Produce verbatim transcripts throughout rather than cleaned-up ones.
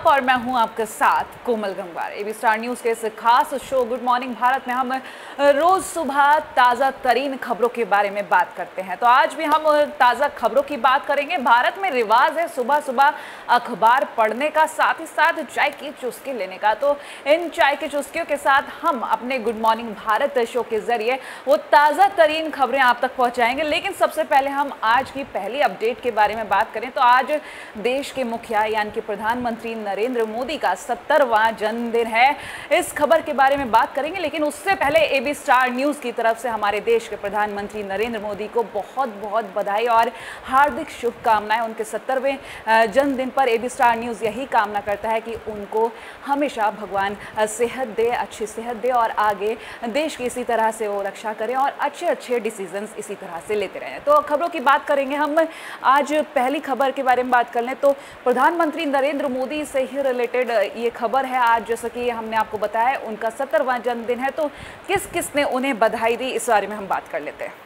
आप और मैं हूं आपके साथ Komal Gangwar. AB star news के इस खास शो गुड मॉर्निंग भारत में हम रोज सुबह ताज़ा तरीन खबरों के बारे में बात करते हैं। तो आज भी हम ताज़ा खबरों की बात करेंगे। भारत में रिवाज है सुबह सुबह अखबार पढ़ने का, साथ ही साथ चाय की चुस्की लेने का। तो इन चाय की चुस्कियों के साथ हम अपने गुड मॉर्निंग भारत शो के जरिए वो ताज़ा तरीन खबरें आप तक पहुंचाएंगे। लेकिन सबसे पहले हम आज की पहली अपडेट के बारे में बात करें तो आज देश के मुखिया यानी कि प्रधानमंत्री नरेंद्र मोदी का सत्तरवां जन्मदिन है। इस खबर के बारे में बात करेंगे, लेकिन उससे पहले एबी स्टार न्यूज की तरफ से हमारे देश के प्रधानमंत्री नरेंद्र मोदी को बहुत बहुत बधाई और हार्दिक शुभकामनाएं। उनके सत्तरवें जन्मदिन पर एबी स्टार न्यूज यही कामना करता है कि उनको हमेशा भगवान सेहत दे, अच्छी सेहत दे और आगे देश की इसी तरह से वो रक्षा करें और अच्छे अच्छे डिसीजंस इसी तरह से लेते रहें। तो खबरों की बात करेंगे हम। आज पहली खबर के बारे में बात कर लें तो प्रधानमंत्री नरेंद्र मोदी से ही रिलेटेड ये खबर है। आज जैसा कि हमने आपको बताया उनका सत्तरवां जन्मदिन है, तो किस किस ने उन्हें बधाई दी इस बारे में हम बात कर लेते हैं।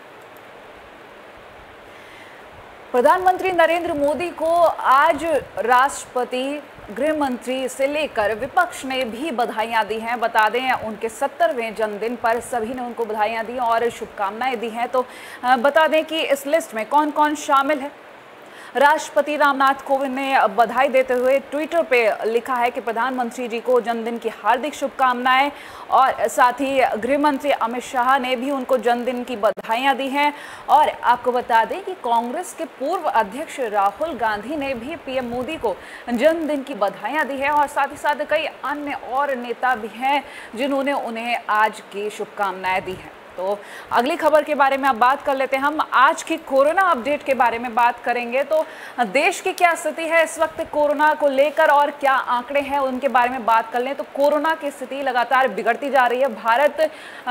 प्रधानमंत्री नरेंद्र मोदी को आज राष्ट्रपति, गृह मंत्री से लेकर विपक्ष ने भी बधाइयां दी हैं। बता दें उनके सत्तरवें जन्मदिन पर सभी ने उनको बधाइयां दी और शुभकामनाएं दी हैं। तो बता दें कि इस लिस्ट में कौन कौन शामिल है। राष्ट्रपति रामनाथ कोविंद ने बधाई देते हुए ट्विटर पे लिखा है कि प्रधानमंत्री जी को जन्मदिन की हार्दिक शुभकामनाएं, और साथ ही गृह मंत्री अमित शाह ने भी उनको जन्मदिन की बधाइयां दी हैं। और आपको बता दें कि कांग्रेस के पूर्व अध्यक्ष राहुल गांधी ने भी पीएम मोदी को जन्मदिन की बधाइयां दी है और साथ ही साथ कई अन्य और नेता भी हैं जिन्होंने उन्हें आज की शुभकामनाएं दी हैं। तो अगली खबर के बारे में अब बात कर लेते हैं। हम आज की कोरोना अपडेट के बारे में बात करेंगे। तो देश की क्या स्थिति है इस वक्त कोरोना को लेकर और क्या आंकड़े हैं उनके बारे में बात कर लें तो कोरोना की स्थिति लगातार बिगड़ती जा रही है। भारत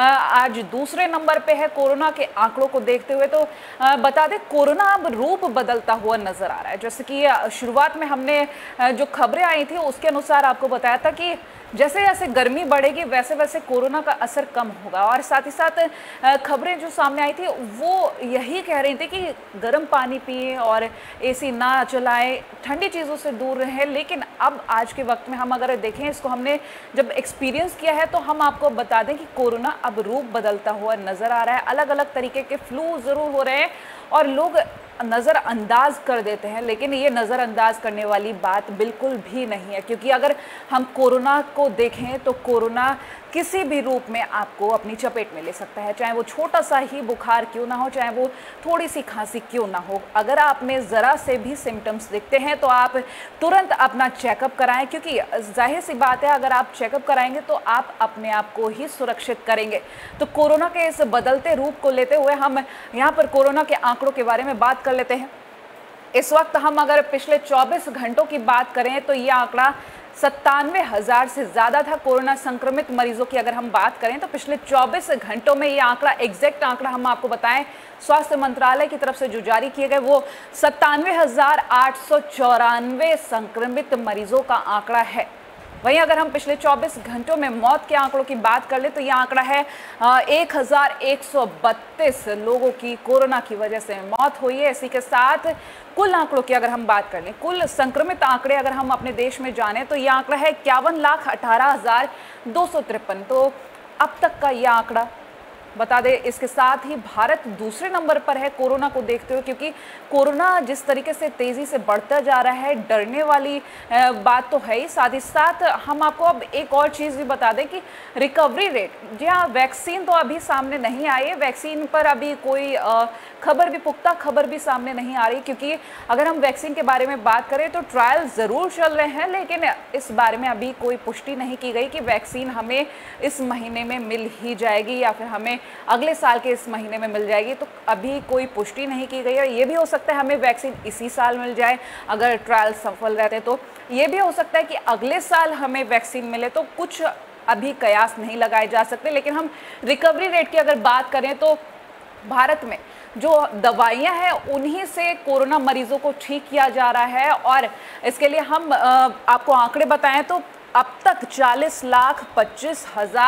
आज दूसरे नंबर पे है कोरोना के आंकड़ों को देखते हुए। तो बता दें कोरोना अब रूप बदलता हुआ नजर आ रहा है। जैसे कि शुरुआत में हमने जो खबरें आई थी उसके अनुसार आपको बताया था कि जैसे जैसे गर्मी बढ़ेगी वैसे वैसे कोरोना का असर कम होगा, और साथ ही साथ खबरें जो सामने आई थी वो यही कह रही थी कि गर्म पानी पिए और एसी ना चलाएं, ठंडी चीज़ों से दूर रहें। लेकिन अब आज के वक्त में हम अगर देखें, इसको हमने जब एक्सपीरियंस किया है तो हम आपको बता दें कि कोरोना अब रूप बदलता हुआ नज़र आ रहा है। अलग अलग तरीके के फ्लू ज़रूर हो रहे हैं और लोग नज़रअंदाज कर देते हैं, लेकिन ये नज़रअंदाज करने वाली बात बिल्कुल भी नहीं है, क्योंकि अगर हम कोरोना को देखें तो कोरोना किसी भी रूप में आपको अपनी चपेट में ले सकता है, चाहे वो छोटा सा ही बुखार क्यों ना हो, चाहे वो थोड़ी सी खांसी क्यों ना हो। अगर आप में ज़रा से भी सिम्टम्स दिखते हैं तो आप तुरंत अपना चेकअप कराएं, क्योंकि जाहिर सी बात है अगर आप चेकअप कराएंगे तो आप अपने आप को ही सुरक्षित करेंगे। तो कोरोना के इस बदलते रूप को लेते हुए हम यहाँ पर कोरोना के आंकड़ों के बारे में बात कर लेते हैं। इस वक्त हम अगर पिछले चौबीस घंटों की बात करें तो ये आंकड़ा सत्तानवे हजार से ज़्यादा था। कोरोना संक्रमित मरीजों की अगर हम बात करें तो पिछले चौबीस घंटों में ये आंकड़ा, एग्जैक्ट आंकड़ा हम आपको बताएं, स्वास्थ्य मंत्रालय की तरफ से जो जारी किए गए वो सत्तानवे हजार आठ सौ चौरानवे संक्रमित मरीजों का आंकड़ा है। वहीं अगर हम पिछले चौबीस घंटों में मौत के आंकड़ों की बात कर ले तो ये आंकड़ा है एक हजार एक सौ बत्तीस लोगों की कोरोना की वजह से मौत हुई है। इसी के साथ कुल आंकड़ों की अगर हम बात कर लें, कुल संक्रमित आंकड़े अगर हम अपने देश में जाने तो ये आंकड़ा है इक्यावन लाख अठारह हजार दो सौ तिरपन। तो अब तक का ये आंकड़ा बता दें। इसके साथ ही भारत दूसरे नंबर पर है कोरोना को देखते हुए, क्योंकि कोरोना जिस तरीके से तेज़ी से बढ़ता जा रहा है, डरने वाली बात तो है ही। साथ ही साथ हम आपको अब एक और चीज़ भी बता दें कि रिकवरी रेट, जी हाँ, वैक्सीन तो अभी सामने नहीं आई है, वैक्सीन पर अभी कोई खबर भी, पुख्ता खबर भी सामने नहीं आ रही, क्योंकि अगर हम वैक्सीन के बारे में बात करें तो ट्रायल ज़रूर चल रहे हैं, लेकिन इस बारे में अभी कोई पुष्टि नहीं की गई कि वैक्सीन हमें इस महीने में मिल ही जाएगी या फिर हमें अगले साल के इस महीने में मिल जाएगी। तो अभी कोई पुष्टि नहीं की गई है। ये भी हो सकता है हमें वैक्सीन इसी साल मिल जाए अगर ट्रायल सफल रहते, तो ये भी हो सकता है कि अगले साल हमें वैक्सीन मिले। तो कुछ अभी कयास नहीं लगाए जा सकते। लेकिन हम रिकवरी रेट की अगर बात करें तो भारत में जो दवाइयां हैं उन्हीं से कोरोना मरीजों को ठीक किया जा रहा है। और इसके लिए हम आपको आंकड़े बताएं तो अब तक चालीस लाख पच्चीस हजार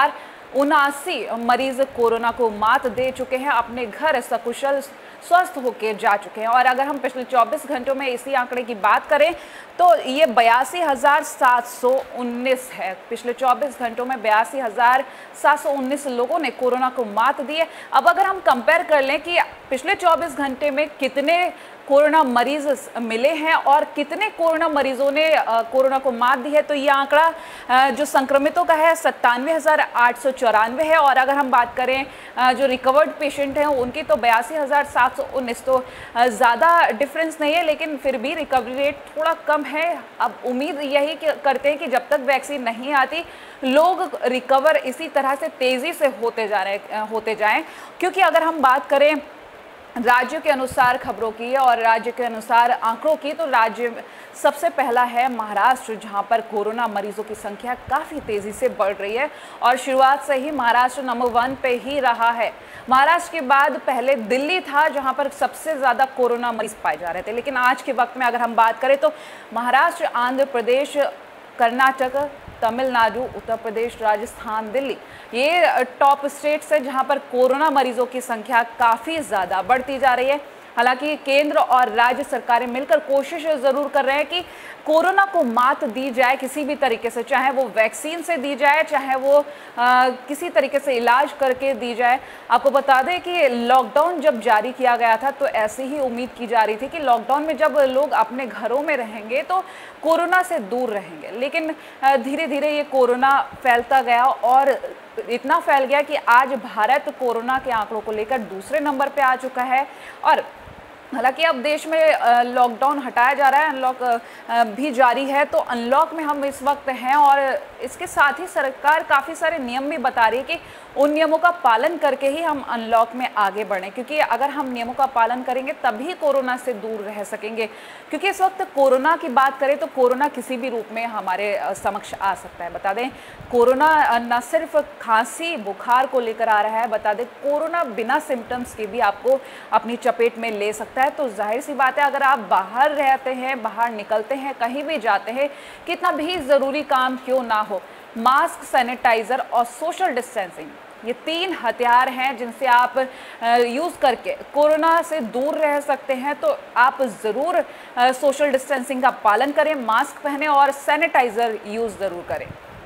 उनासी मरीज कोरोना को मात दे चुके हैं, अपने घर सकुशल स्वस्थ होकर जा चुके हैं। और अगर हम पिछले चौबीस घंटों में इसी आंकड़े की बात करें तो ये बयासी हजार सात सौ उन्नीस है। पिछले चौबीस घंटों में बयासी हजार सात सौ उन्नीस लोगों ने कोरोना को मात दी है। अब अगर हम कंपेयर कर लें कि पिछले चौबीस घंटे में कितने कोरोना मरीज मिले हैं और कितने कोरोना मरीजों ने कोरोना को मात दी है, तो ये आंकड़ा जो संक्रमितों का है सत्तानवे हजार आठ सौ चौरानवे है। और अगर हम बात करें जो रिकवर्ड पेशेंट हैं उनकी तो बयासी हजार सात सौ उन्नीस, तो ज़्यादा डिफरेंस नहीं है, लेकिन फिर भी रिकवरी रेट थोड़ा कम है। अब उम्मीद यही करते हैं कि जब तक वैक्सीन नहीं आती लोग रिकवर इसी तरह से तेज़ी से होते जा रहे होते जाएं, क्योंकि अगर हम बात करें राज्य के अनुसार खबरों की और राज्य के अनुसार आंकड़ों की, तो राज्य सबसे पहला है महाराष्ट्र, जहां पर कोरोना मरीजों की संख्या काफ़ी तेज़ी से बढ़ रही है और शुरुआत से ही महाराष्ट्र नंबर वन पे ही रहा है। महाराष्ट्र के बाद पहले दिल्ली था जहां पर सबसे ज़्यादा कोरोना मरीज पाए जा रहे थे, लेकिन आज के वक्त में अगर हम बात करें तो महाराष्ट्र, आंध्र प्रदेश, कर्नाटक, तमिलनाडु, उत्तर प्रदेश, राजस्थान, दिल्ली ये टॉप स्टेट्स हैं जहां पर कोरोना मरीजों की संख्या काफ़ी ज़्यादा बढ़ती जा रही है। हालांकि केंद्र और राज्य सरकारें मिलकर कोशिश ज़रूर कर रहे हैं कि कोरोना को मात दी जाए किसी भी तरीके से, चाहे वो वैक्सीन से दी जाए, चाहे वो आ, किसी तरीके से इलाज करके दी जाए। आपको बता दें कि लॉकडाउन जब जारी किया गया था तो ऐसी ही उम्मीद की जा रही थी कि लॉकडाउन में जब लोग अपने घरों में रहेंगे तो कोरोना से दूर रहेंगे, लेकिन धीरे धीरे ये कोरोना फैलता गया और इतना फैल गया कि आज भारत कोरोना के आंकड़ों को लेकर दूसरे नंबर पे आ चुका है। और हालांकि अब देश में लॉकडाउन हटाया जा रहा है, अनलॉक भी जारी है, तो अनलॉक में हम इस वक्त हैं और इसके साथ ही सरकार काफ़ी सारे नियम भी बता रही है कि उन नियमों का पालन करके ही हम अनलॉक में आगे बढ़ें, क्योंकि अगर हम नियमों का पालन करेंगे तभी कोरोना से दूर रह सकेंगे। क्योंकि इस वक्त कोरोना की बात करें तो कोरोना किसी भी रूप में हमारे समक्ष आ सकता है। बता दें कोरोना न सिर्फ खांसी बुखार को लेकर आ रहा है, बता दें कोरोना बिना सिम्टम्स के भी आपको अपनी चपेट में ले सकता है। तो जाहिर सी बात है अगर आप बाहर रहते हैं, बाहर निकलते हैं, कहीं भी जाते हैं, कितना भी ज़रूरी काम क्यों ना हो, मास्क, सैनिटाइज़र और सोशल डिस्टेंसिंग ये तीन हथियार हैं जिनसे आप यूज़ करके कोरोना से दूर रह सकते हैं। तो आप ज़रूर सोशल डिस्टेंसिंग का पालन करें, मास्क पहनें और सैनिटाइज़र यूज़ ज़रूर करें।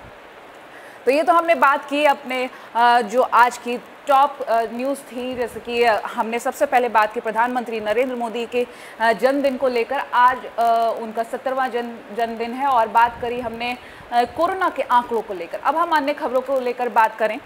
तो ये तो हमने बात की अपने जो आज की टॉप न्यूज़ थी, जैसे कि हमने सबसे पहले बात की प्रधानमंत्री नरेंद्र मोदी के जन्मदिन को लेकर। आज उनका सत्तरवां जन्म जन्मदिन है और बात करी हमने कोरोना के आंकड़ों को लेकर। अब हम अन्य खबरों को लेकर बात करें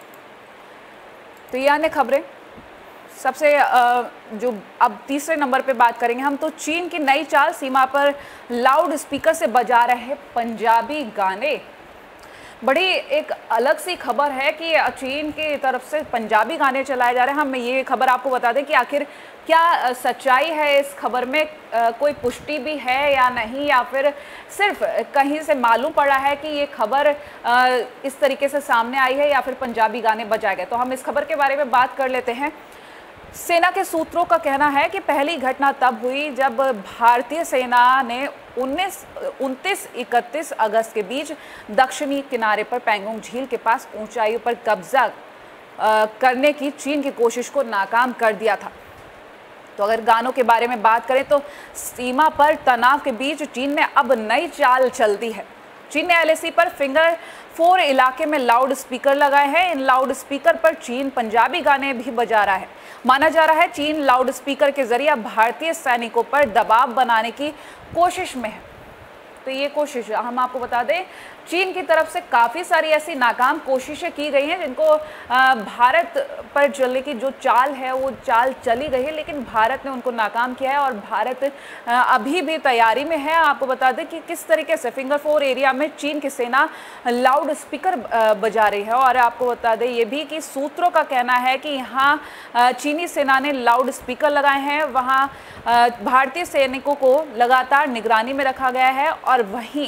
तो ये अन्य खबरें सबसे जो अब तीसरे नंबर पे बात करेंगे हम, तो चीन की नई चाल, सीमा पर लाउड स्पीकर से बजा रहे पंजाबी गाने। बड़ी एक अलग सी खबर है कि चीन की तरफ से पंजाबी गाने चलाए जा रहे हैं। हम ये खबर आपको बता दें कि आखिर क्या सच्चाई है इस खबर में, कोई पुष्टि भी है या नहीं, या फिर सिर्फ कहीं से मालूम पड़ा है कि ये खबर इस तरीके से सामने आई है या फिर पंजाबी गाने बजाए गए। तो हम इस खबर के बारे में बात कर लेते हैं। सेना के सूत्रों का कहना है कि पहली घटना तब हुई जब भारतीय सेना ने उन्नीस उनतीस इकतीस अगस्त के बीच दक्षिणी किनारे पर पैंगोंग झील के पास ऊंचाइयों पर कब्जा करने की चीन की कोशिश को नाकाम कर दिया था। तो अगर गानों के बारे में बात करें तो सीमा पर तनाव के बीच चीन ने अब नई चाल चल दी है। चीन ने एल ए सी पर फिंगर फोर इलाके में लाउड स्पीकर लगाए हैं। इन लाउड स्पीकर पर चीन पंजाबी गाने भी बजा रहा है। माना जा रहा है चीन लाउड स्पीकर के जरिए भारतीय सैनिकों पर दबाव बनाने की कोशिश में है। तो ये कोशिश हम आपको बता दें, चीन की तरफ से काफ़ी सारी ऐसी नाकाम कोशिशें की गई हैं जिनको भारत पर चलने की जो चाल है वो चाल चली गई है, लेकिन भारत ने उनको नाकाम किया है और भारत अभी भी तैयारी में है। आपको बता दें कि किस तरीके से फिंगर फोर एरिया में चीन की सेना लाउड स्पीकर बजा रही है। और आपको बता दें ये भी कि सूत्रों का कहना है कि यहाँ चीनी सेना ने लाउड स्पीकर लगाए हैं, वहाँ भारतीय सैनिकों को लगातार निगरानी में रखा गया है और वहीं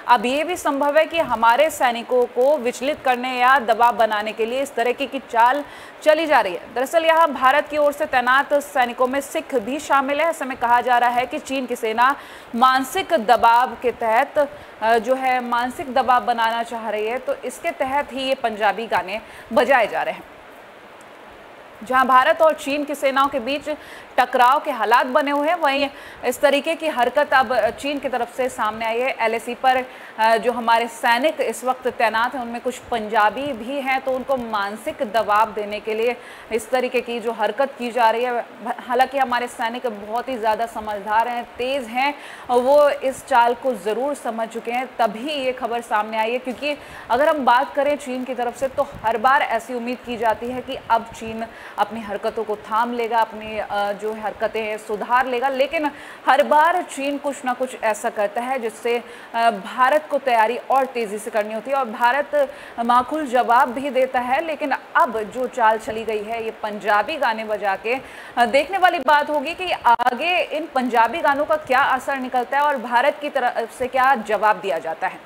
अब ये भी संभव है कि हमारे सैनिकों को विचलित करने या दबाव बनाने के लिए इस तरह की, की चाल चली जा रही है। दरअसल यहाँ भारत की ओर से तैनात सैनिकों में सिख भी शामिल है। ऐसे में कहा जा रहा है कि चीन की सेना मानसिक दबाव के तहत जो है मानसिक दबाव बनाना चाह रही है, तो इसके तहत ही ये पंजाबी गाने बजाए जा रहे हैं। जहां भारत और चीन की सेनाओं के बीच टकराव के हालात बने हुए हैं, वहीं इस तरीके की हरकत अब चीन की तरफ से सामने आई है। एलएसी पर जो हमारे सैनिक इस वक्त तैनात हैं उनमें कुछ पंजाबी भी हैं, तो उनको मानसिक दबाव देने के लिए इस तरीके की जो हरकत की जा रही है। हालांकि हमारे सैनिक बहुत ही ज़्यादा समझदार हैं, तेज़ हैं, वो इस चाल को ज़रूर समझ चुके हैं, तभी ये खबर सामने आई है। क्योंकि अगर हम बात करें चीन की तरफ से, तो हर बार ऐसी उम्मीद की जाती है कि अब चीन अपनी हरकतों को थाम लेगा, अपनी जो हरकतें हैं सुधार लेगा, लेकिन हर बार चीन कुछ ना कुछ ऐसा करता है जिससे भारत को तैयारी और तेज़ी से करनी होती है, और भारत माकूल जवाब भी देता है। लेकिन अब जो चाल चली गई है, ये पंजाबी गाने बजा के, देखने वाली बात होगी कि आगे इन पंजाबी गानों का क्या असर निकलता है और भारत की तरफ से क्या जवाब दिया जाता है।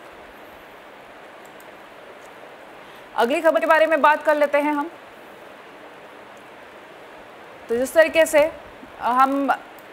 अगली खबर के बारे में बात कर लेते हैं हम। तो जिस तरीके से हम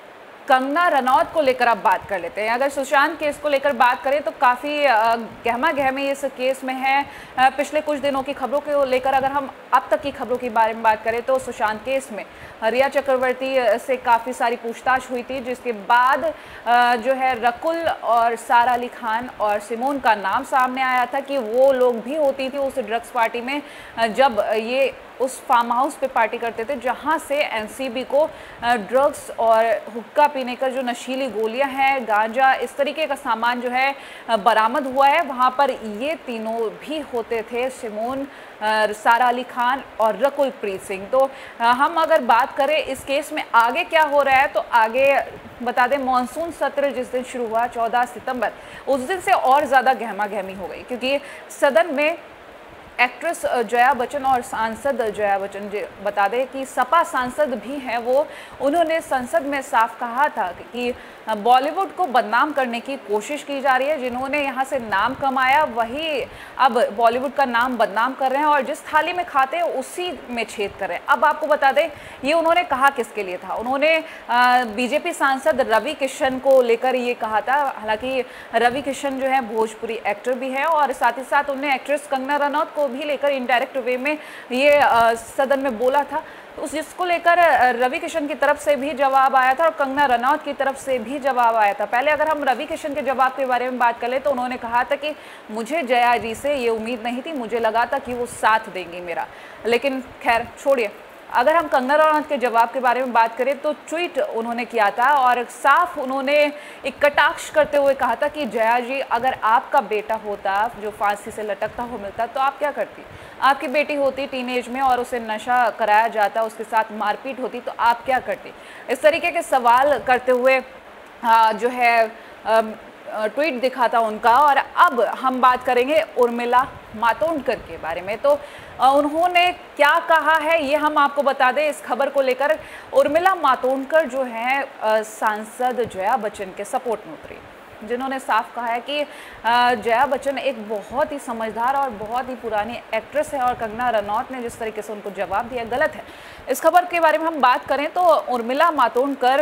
कंगना रनौत को लेकर अब बात कर लेते हैं। अगर सुशांत केस को लेकर बात करें तो काफ़ी गहमा गहमी इस केस में है। पिछले कुछ दिनों की खबरों को लेकर अगर हम अब तक की खबरों के बारे में बात करें तो सुशांत केस में रिया चक्रवर्ती से काफ़ी सारी पूछताछ हुई थी, जिसके बाद जो है रकुल और सारा अली खान और सिमोन का नाम सामने आया था कि वो लोग भी होती थी उस ड्रग्स पार्टी में, जब ये उस फार्म हाउस पे पार्टी करते थे जहां से एनसीबी को ड्रग्स और हुक्का पीने का जो नशीली गोलियां हैं, गांजा, इस तरीके का सामान जो है बरामद हुआ है। वहां पर ये तीनों भी होते थे, सिमोन, सारा अली खान और रकुल प्रीत सिंह। तो हम अगर बात करें इस केस में आगे क्या हो रहा है, तो आगे बता दें मानसून सत्र जिस दिन शुरू हुआ चौदह सितंबर, उस दिन से और ज़्यादा गहमा गहमी हो गई, क्योंकि सदन में एक्ट्रेस जया बच्चन और सांसद जया बच्चन, बता दें कि सपा सांसद भी हैं वो, उन्होंने संसद में साफ कहा था कि बॉलीवुड को बदनाम करने की कोशिश की जा रही है। जिन्होंने यहाँ से नाम कमाया वही अब बॉलीवुड का नाम बदनाम कर रहे हैं और जिस थाली में खाते हैं उसी में छेद कर रहे हैं। अब आपको बता दें ये उन्होंने कहा किसके लिए था। उन्होंने बीजेपी सांसद रवि किशन को लेकर ये कहा था। हालांकि रवि किशन जो है भोजपुरी एक्टर भी है और साथ ही साथ उन्होंने एक्ट्रेस कंगना रनौत को भी लेकर इनडायरेक्ट वे में ये आ, सदन में बोला था। तो उस जिसको लेकर रवि किशन की तरफ से भी जवाब आया था और कंगना रनौत की तरफ से भी जवाब आया था। पहले अगर हम रवि किशन के जवाब के बारे में बात करें तो उन्होंने कहा था कि मुझे जया जी से ये उम्मीद नहीं थी, मुझे लगा था कि वो साथ देंगी मेरा, लेकिन खैर छोड़िए। अगर हम कंगना रनौत के जवाब के बारे में बात करें तो ट्वीट उन्होंने किया था और साफ उन्होंने एक कटाक्ष करते हुए कहा था कि जया जी अगर आपका बेटा होता जो फांसी से लटकता हो मिलता तो आप क्या करती। आपकी बेटी होती टीनेज में और उसे नशा कराया जाता, उसके साथ मारपीट होती तो आप क्या करती। इस तरीके के सवाल करते हुए जो है ट्वीट दिखा था उनका। और अब हम बात करेंगे उर्मिला मातोंडकर के बारे में। तो उन्होंने क्या कहा है ये हम आपको बता दें इस खबर को लेकर। उर्मिला मातोंडकर जो है सांसद जया बच्चन के सपोर्ट में उतरी, जिन्होंने साफ कहा है कि जया बच्चन एक बहुत ही समझदार और बहुत ही पुरानी एक्ट्रेस है और कंगना रनौत ने जिस तरीके से उनको जवाब दिया गलत है। इस खबर के बारे में हम बात करें तो उर्मिला मातोंडकर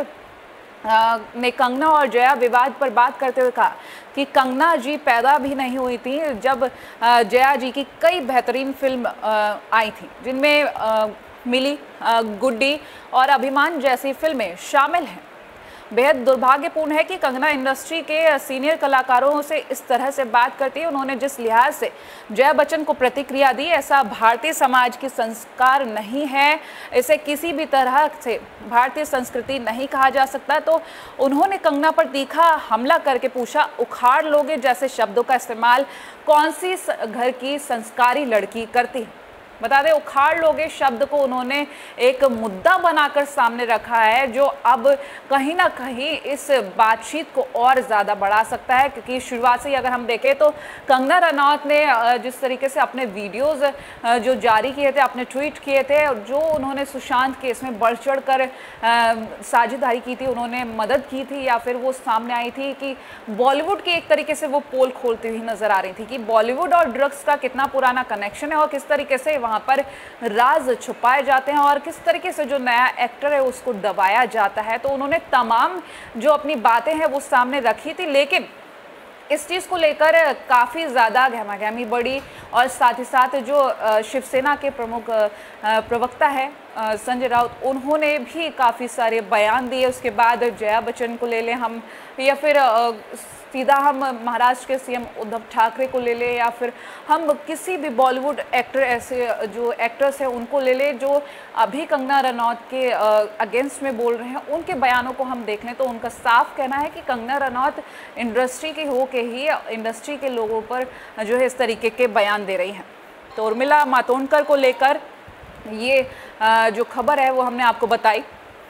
ने कंगना और जया विवाद पर बात करते हुए कहा कि कंगना जी पैदा भी नहीं हुई थी जब जया जी की कई बेहतरीन फिल्म आई थी, जिनमें मिली, गुड्डी और अभिमान जैसी फिल्में शामिल हैं। बेहद दुर्भाग्यपूर्ण है कि कंगना इंडस्ट्री के सीनियर कलाकारों से इस तरह से बात करती है। उन्होंने जिस लिहाज से जया बच्चन को प्रतिक्रिया दी, ऐसा भारतीय समाज की संस्कार नहीं है, इसे किसी भी तरह से भारतीय संस्कृति नहीं कहा जा सकता। तो उन्होंने कंगना पर तीखा हमला करके पूछा, उखाड़ लोगे जैसे शब्दों का इस्तेमाल कौन सी घर की संस्कारी लड़की करती है। बता दें, उखाड़ लोगे शब्द को उन्होंने एक मुद्दा बनाकर सामने रखा है, जो अब कहीं ना कहीं इस बातचीत को और ज़्यादा बढ़ा सकता है। क्योंकि शुरुआत से ही अगर हम देखें तो कंगना रनौत ने जिस तरीके से अपने वीडियोस जो जारी किए थे, अपने ट्वीट किए थे, जो उन्होंने सुशांत केस में बढ़ चढ़ कर साझेदारी की थी, उन्होंने मदद की थी, या फिर वो सामने आई थी कि बॉलीवुड की एक तरीके से वो पोल खोलती हुई नजर आ रही थी कि बॉलीवुड और ड्रग्स का कितना पुराना कनेक्शन है और किस तरीके से वहाँ पर राज छुपाए जाते हैं और किस तरीके से जो नया एक्टर है उसको दबाया जाता है। तो उन्होंने तमाम जो अपनी बातें हैं वो सामने रखी थी, लेकिन इस चीज़ को लेकर काफ़ी ज़्यादा गहमागहमी बढ़ी और साथ ही साथ जो शिवसेना के प्रमुख प्रवक्ता है संजय राउत, उन्होंने भी काफ़ी सारे बयान दिए। उसके बाद जया बच्चन को ले लें हम, या फिर सीधा हम महाराष्ट्र के सीएम उद्धव ठाकरे को ले लें, या फिर हम किसी भी बॉलीवुड एक्टर ऐसे जो एक्टर्स हैं उनको ले लें जो अभी कंगना रनौत के अगेंस्ट में बोल रहे हैं, उनके बयानों को हम देख लें तो उनका साफ कहना है कि कंगना रनौत इंडस्ट्री के हो के ही इंडस्ट्री के लोगों पर जो है इस तरीके के बयान दे रही हैं। तो उर्मिला मातोंडकर को लेकर ये जो खबर है वो हमने आपको बताई।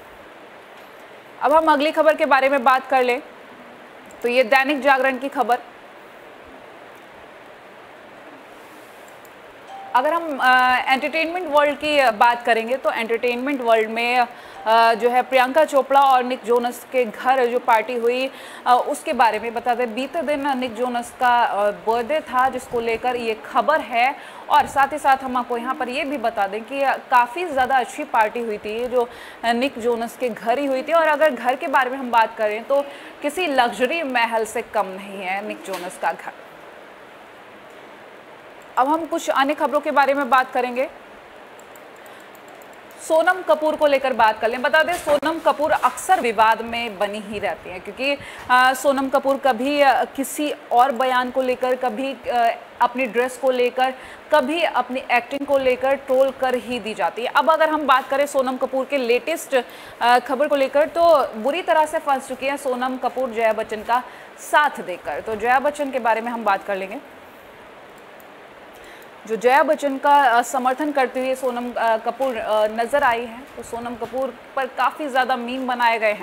अब हम अगली खबर के बारे में बात कर लें तो ये दैनिक जागरण की खबर। अगर हम एंटरटेनमेंट वर्ल्ड की बात करेंगे तो एंटरटेनमेंट वर्ल्ड में आ, जो है प्रियंका चोपड़ा और निक जोनस के घर जो पार्टी हुई आ, उसके बारे में बता दें। बीते दिन निक जोनस का बर्थडे था, जिसको लेकर ये खबर है। और साथ ही साथ हम आपको यहाँ पर ये भी बता दें कि काफ़ी ज़्यादा अच्छी पार्टी हुई थी जो निक जोनस के घर ही हुई थी। और अगर घर के बारे में हम बात करें तो किसी लग्जरी महल से कम नहीं है निक जोनस का घर। अब हम कुछ अन्य खबरों के बारे में बात करेंगे। सोनम कपूर को लेकर बात कर लें। बता दें, सोनम कपूर अक्सर विवाद में बनी ही रहती हैं, क्योंकि आ, सोनम कपूर कभी आ, किसी और बयान को लेकर, कभी आ, अपनी ड्रेस को लेकर, कभी अपनी एक्टिंग को लेकर ट्रोल कर ही दी जाती है। अब अगर हम बात करें सोनम कपूर के लेटेस्ट खबर को लेकर तो बुरी तरह से फंस चुकी है सोनम कपूर जया बच्चन का साथ देकर। तो जया बच्चन के बारे में हम बात कर लेंगे। जो जया बच्चन का समर्थन करती हुई सोनम कपूर नज़र आई है, तो सोनम कपूर पर काफ़ी ज़्यादा मीम बनाए गए हैं।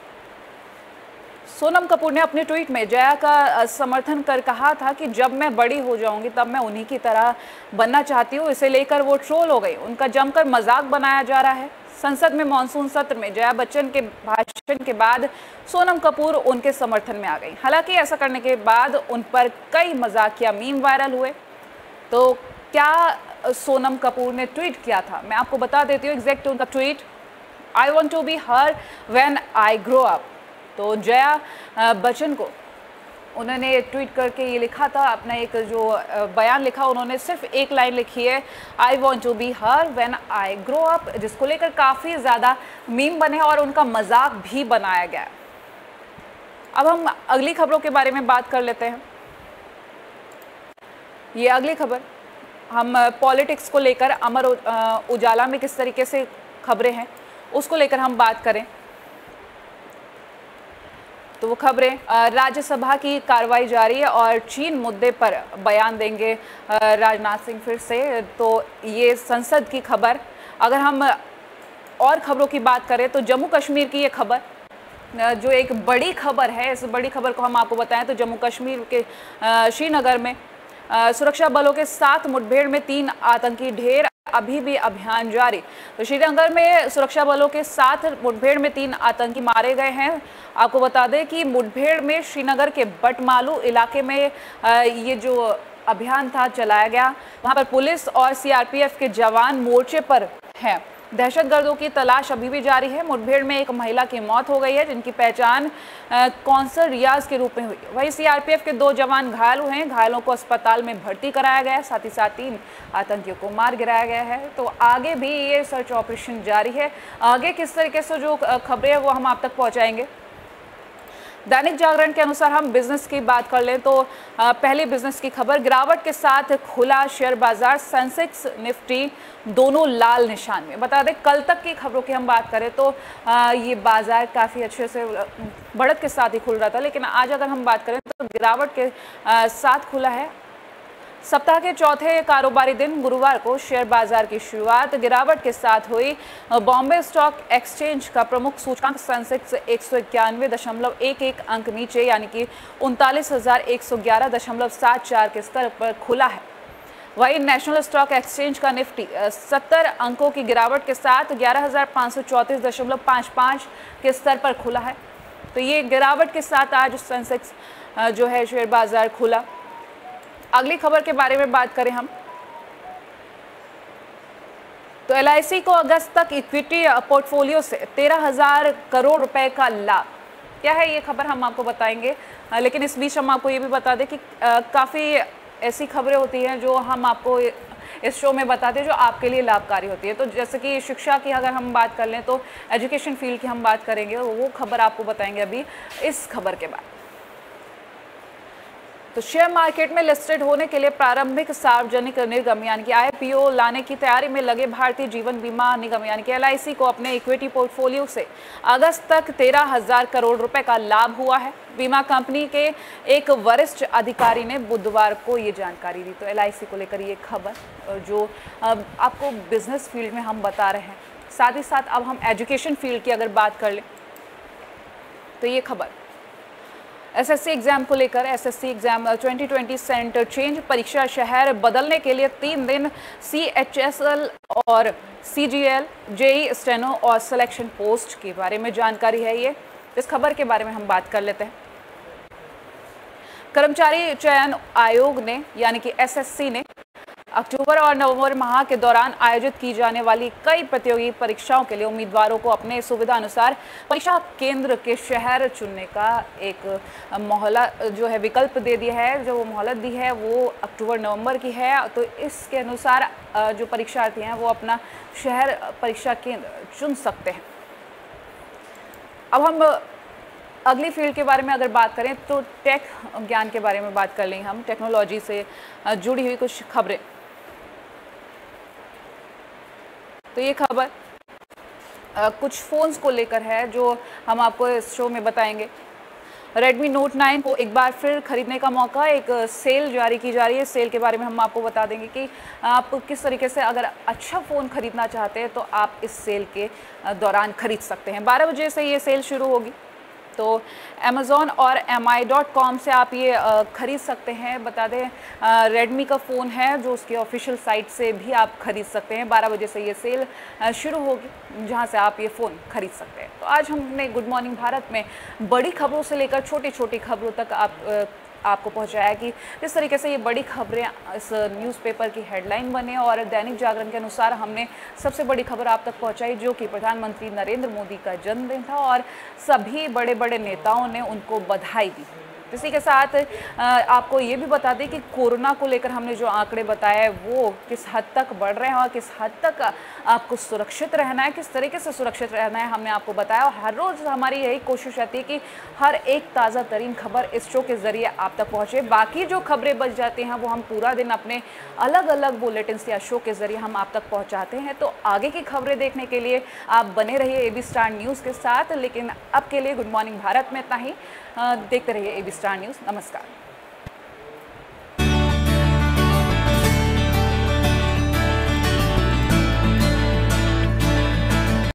सोनम कपूर ने अपने ट्वीट में जया का समर्थन कर कहा था कि जब मैं बड़ी हो जाऊंगी तब मैं उन्हीं की तरह बनना चाहती हूँ। इसे लेकर वो ट्रोल हो गई, उनका जमकर मजाक बनाया जा रहा है। संसद में मानसून सत्र में जया बच्चन के भाषण के बाद सोनम कपूर उनके समर्थन में आ गई। हालांकि ऐसा करने के बाद उन पर कई मजाकिया मीम वायरल हुए। तो क्या सोनम कपूर ने ट्वीट किया था, मैं आपको बता देती हूँ एग्जैक्ट उनका tweet. I want to be her when I grow up. तो जया बच्चन को उन्होंने ट्वीट करके ये लिखा था, अपना एक जो बयान लिखा, उन्होंने सिर्फ एक लाइन लिखी है, I want to be her when I grow up, जिसको लेकर काफ़ी ज़्यादा मीम बने और उनका मजाक भी बनाया गया। अब हम अगली खबरों के बारे में बात कर लेते हैं। ये अगली खबर हम पॉलिटिक्स को लेकर, अमर उजाला में किस तरीके से खबरें हैं उसको लेकर हम बात करें तो वो खबरें, राज्यसभा की कार्रवाई जारी है और चीन मुद्दे पर बयान देंगे राजनाथ सिंह फिर से। तो ये संसद की खबर। अगर हम और खबरों की बात करें तो जम्मू कश्मीर की ये खबर जो एक बड़ी खबर है, इस बड़ी खबर को हम आपको बताएं तो जम्मू कश्मीर के श्रीनगर में सुरक्षा बलों के साथ मुठभेड़ में तीन आतंकी ढेर, अभी भी अभियान जारी। तो श्रीनगर में सुरक्षा बलों के साथ मुठभेड़ में तीन आतंकी मारे गए हैं। आपको बता दें कि मुठभेड़ में श्रीनगर के बटमालू इलाके में ये जो अभियान था चलाया गया। वहां पर पुलिस और सीआरपीएफ के जवान मोर्चे पर हैं। दहशतगर्दों की तलाश अभी भी जारी है। मुठभेड़ में एक महिला की मौत हो गई है, जिनकी पहचान कौंसर रियाज के रूप में हुई। वहीं सीआरपीएफ के दो जवान घायल हुए हैं। घायलों को अस्पताल में भर्ती कराया गया है। साथ ही साथ तीन आतंकियों को मार गिराया गया है। तो आगे भी ये सर्च ऑपरेशन जारी है। आगे किस तरीके से जो खबरें हैं वो हम आप तक पहुँचाएंगे। दैनिक जागरण के अनुसार हम बिजनेस की बात कर लें तो पहले बिजनेस की खबर, गिरावट के साथ खुला शेयर बाजार, सेंसेक्स निफ्टी दोनों लाल निशान में। बता दें कल तक की खबरों की हम बात करें तो ये बाजार काफ़ी अच्छे से बढ़त के साथ ही खुल रहा था, लेकिन आज अगर हम बात करें तो गिरावट के साथ खुला है। सप्ताह के चौथे कारोबारी दिन गुरुवार को शेयर बाजार की शुरुआत गिरावट के साथ हुई। बॉम्बे स्टॉक एक्सचेंज का प्रमुख सूचकांक सेंसेक्स एक सौ इक्यानवे दशमलव एक एक अंक नीचे यानी कि उनतालीस हजार एक सौ ग्यारह दशमलव सात चार के स्तर पर खुला है। वहीं नेशनल स्टॉक एक्सचेंज का निफ्टी सत्तर अंकों की गिरावट के साथ ग्यारह हजार पाँच सौ चौंतीस दशमलव पाँच पाँच के स्तर पर खुला है। तो ये गिरावट के साथ आज सेंसेक्स जो है शेयर बाजार खुला। अगली खबर के बारे में बात करें हम तो एल आई सी को अगस्त तक इक्विटी पोर्टफोलियो से तेरह हजार करोड़ रुपए का लाभ। क्या है ये खबर हम आपको बताएंगे, लेकिन इस बीच हम आपको ये भी बता दें कि काफ़ी ऐसी खबरें होती हैं जो हम आपको इस शो में बताते हैं जो आपके लिए लाभकारी होती है। तो जैसे कि शिक्षा की अगर हम बात कर लें तो एजुकेशन फील्ड की हम बात करेंगे, वो खबर आपको बताएंगे अभी इस खबर के बाद। तो शेयर मार्केट में लिस्टेड होने के लिए प्रारंभिक सार्वजनिक निगम यानी कि आई पी ओ लाने की तैयारी में लगे भारतीय जीवन बीमा निगम यानी कि एल आई सी को अपने इक्विटी पोर्टफोलियो से अगस्त तक तेरह हजार करोड़ रुपए का लाभ हुआ है। बीमा कंपनी के एक वरिष्ठ अधिकारी ने बुधवार को ये जानकारी दी। तो एल आई सी को लेकर ये खबर जो आपको बिजनेस फील्ड में हम बता रहे हैं, साथ ही साथ अब हम एजुकेशन फील्ड की अगर बात कर लें तो ये खबर एस एस सी एग्जाम को लेकर। S S C exam twenty twenty centre change परीक्षा शहर बदलने के लिए तीन दिन सी एच एस एल और C G L, J E steno और सिलेक्शन पोस्ट के बारे में जानकारी है। ये इस खबर के बारे में हम बात कर लेते हैं। कर्मचारी चयन आयोग ने यानी कि एस एस सी ने अक्टूबर और नवंबर माह के दौरान आयोजित की जाने वाली कई प्रतियोगी परीक्षाओं के लिए उम्मीदवारों को अपने सुविधा अनुसार परीक्षा केंद्र के शहर चुनने का एक मोहला जो है विकल्प दे दिया है। जो मोहलत दी है वो अक्टूबर नवंबर की है। तो इसके अनुसार जो परीक्षार्थी हैं वो अपना शहर परीक्षा केंद्र चुन सकते हैं। अब हम अगली फील्ड के बारे में अगर बात करें तो टेक ज्ञान के बारे में बात कर लेंगे हम। टेक्नोलॉजी से जुड़ी हुई कुछ खबरें। तो ये खबर कुछ फ़ोन्स को लेकर है जो हम आपको इस शो में बताएंगे। रेडमी नोट नाइन को एक बार फिर खरीदने का मौका, एक सेल जारी की जा रही है। सेल के बारे में हम आपको बता देंगे कि आप किस तरीके से अगर अच्छा फ़ोन खरीदना चाहते हैं तो आप इस सेल के दौरान खरीद सकते हैं। बारह बजे से ये सेल शुरू होगी। तो अमेज़ॉन और एम आई डॉट कॉम से आप ये ख़रीद सकते हैं। बता दें रेडमी का फ़ोन है जो उसकी ऑफिशियल साइट से भी आप ख़रीद सकते हैं। बारह बजे से ये सेल शुरू होगी जहां से आप ये फ़ोन खरीद सकते हैं। तो आज हमने गुड मॉर्निंग भारत में बड़ी खबरों से लेकर छोटी छोटी खबरों तक आप आपको पहुंचाया कि किस तरीके से ये बड़ी खबरें इस न्यूज़पेपर की हेडलाइन बने। और दैनिक जागरण के अनुसार हमने सबसे बड़ी खबर आप तक पहुंचाई जो कि प्रधानमंत्री नरेंद्र मोदी का जन्मदिन था और सभी बड़े बड़े नेताओं ने उनको बधाई दी। इसी के साथ आपको ये भी बता दें कि कोरोना को लेकर हमने जो आंकड़े बताए वो किस हद तक बढ़ रहे हैं और किस हद तक आपको सुरक्षित रहना है, किस तरीके से सुरक्षित रहना है, हमने आपको बताया। और हर रोज़ हमारी यही कोशिश रहती है कि हर एक ताज़ा तरीन खबर इस शो के ज़रिए आप तक पहुँचे। बाकी जो खबरें बच जाती हैं वो हम पूरा दिन अपने अलग अलग बुलेटिन या शो के ज़रिए हम आप तक पहुँचाते हैं। तो आगे की खबरें देखने के लिए आप बने रहिए ए बी स्टार न्यूज़ के साथ। लेकिन अब के लिए गुड मॉर्निंग भारत में इतना ही। देखते रहिए ए बी स्टार न्यूज़। नमस्कार।